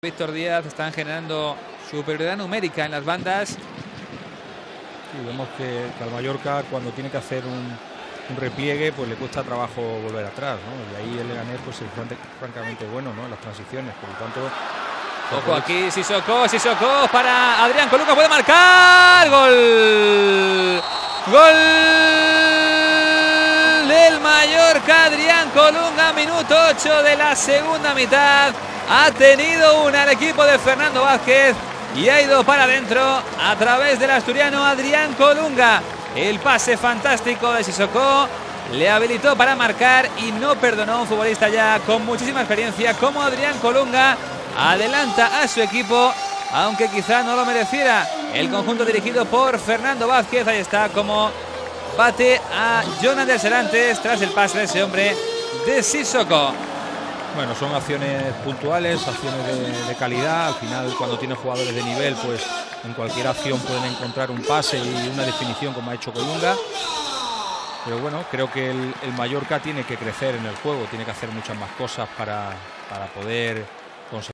Víctor Díaz están generando superioridad numérica en las bandas. Sí, vemos que al Mallorca, cuando tiene que hacer un repliegue, pues le cuesta trabajo volver atrás, ¿no? Y ahí el Leganés pues es francamente bueno, ¿no?, en las transiciones. Por lo tanto, ojo aquí, Sissoko para Adrián Colunga, puede marcar. Gol del Mallorca. Adrián Colunga, minuto 8 de la segunda mitad. Ha tenido una el equipo de Fernando Vázquez y ha ido para adentro a través del asturiano Adrián Colunga. El pase fantástico de Sissoko le habilitó para marcar y no perdonó a un futbolista ya con muchísima experiencia como Adrián Colunga. Adelanta a su equipo, aunque quizá no lo mereciera. El conjunto dirigido por Fernando Vázquez, ahí está como bate a Jonathan Serantes tras el pase de ese hombre de Sissoko. Bueno, son acciones puntuales, acciones de calidad. Al final, cuando tienen jugadores de nivel, pues en cualquier acción pueden encontrar un pase y una definición como ha hecho Colunga. Pero bueno, creo que el Mallorca tiene que crecer en el juego, tiene que hacer muchas más cosas para poder conseguir